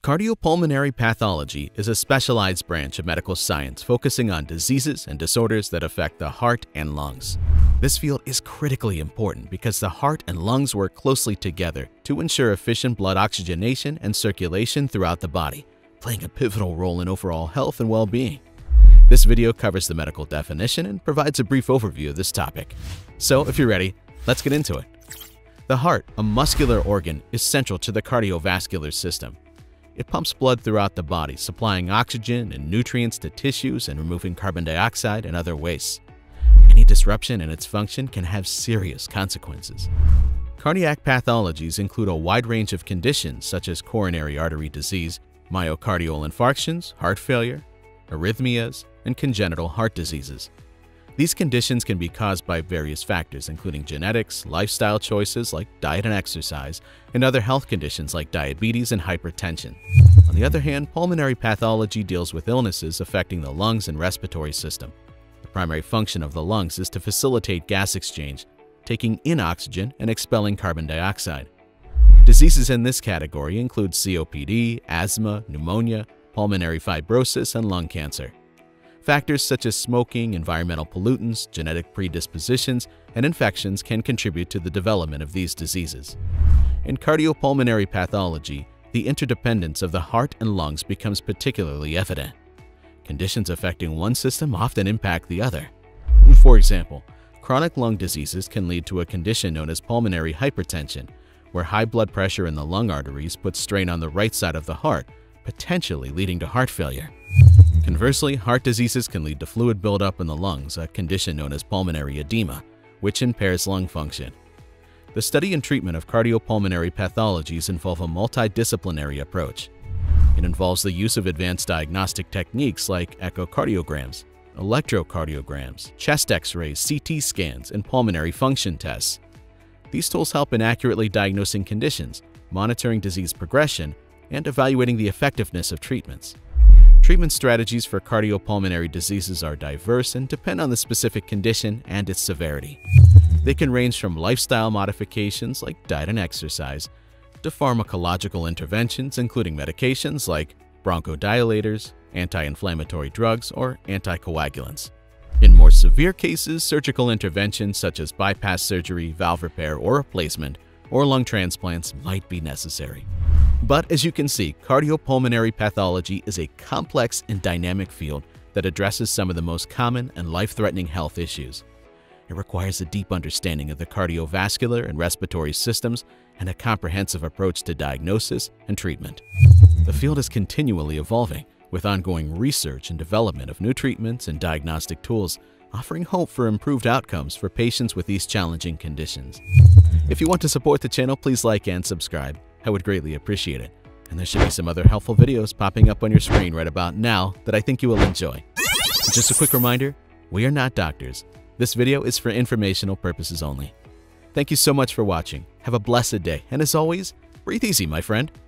Cardiopulmonary pathology is a specialized branch of medical science focusing on diseases and disorders that affect the heart and lungs. This field is critically important because the heart and lungs work closely together to ensure efficient blood oxygenation and circulation throughout the body, playing a pivotal role in overall health and well-being. This video covers the medical definition and provides a brief overview of this topic. So if you're ready, let's get into it. The heart, a muscular organ, is central to the cardiovascular system. It pumps blood throughout the body, supplying oxygen and nutrients to tissues and removing carbon dioxide and other wastes. Any disruption in its function can have serious consequences. Cardiac pathologies include a wide range of conditions such as coronary artery disease, myocardial infarctions, heart failure, arrhythmias, and congenital heart diseases. These conditions can be caused by various factors, including genetics, lifestyle choices like diet and exercise, and other health conditions like diabetes and hypertension. On the other hand, pulmonary pathology deals with illnesses affecting the lungs and respiratory system. The primary function of the lungs is to facilitate gas exchange, taking in oxygen and expelling carbon dioxide. Diseases in this category include COPD, asthma, pneumonia, pulmonary fibrosis, and lung cancer. Factors such as smoking, environmental pollutants, genetic predispositions, and infections can contribute to the development of these diseases. In cardiopulmonary pathology, the interdependence of the heart and lungs becomes particularly evident. Conditions affecting one system often impact the other. For example, chronic lung diseases can lead to a condition known as pulmonary hypertension, where high blood pressure in the lung arteries puts strain on the right side of the heart, potentially leading to heart failure. Conversely, heart diseases can lead to fluid buildup in the lungs, a condition known as pulmonary edema, which impairs lung function. The study and treatment of cardiopulmonary pathologies involve a multidisciplinary approach. It involves the use of advanced diagnostic techniques like echocardiograms, electrocardiograms, chest X-rays, CT scans, and pulmonary function tests. These tools help in accurately diagnosing conditions, monitoring disease progression, and evaluating the effectiveness of treatments. Treatment strategies for cardiopulmonary diseases are diverse and depend on the specific condition and its severity. They can range from lifestyle modifications like diet and exercise to pharmacological interventions including medications like bronchodilators, anti-inflammatory drugs, or anticoagulants. In more severe cases, surgical interventions such as bypass surgery, valve repair or replacement, or lung transplants might be necessary. But as you can see, cardiopulmonary pathology is a complex and dynamic field that addresses some of the most common and life-threatening health issues. It requires a deep understanding of the cardiovascular and respiratory systems and a comprehensive approach to diagnosis and treatment. The field is continually evolving, with ongoing research and development of new treatments and diagnostic tools, offering hope for improved outcomes for patients with these challenging conditions. If you want to support the channel, please like and subscribe. I would greatly appreciate it. And there should be some other helpful videos popping up on your screen right about now that I think you will enjoy. Just a quick reminder, we are not doctors. This video is for informational purposes only. Thank you so much for watching. Have a blessed day, and as always, breathe easy, my friend.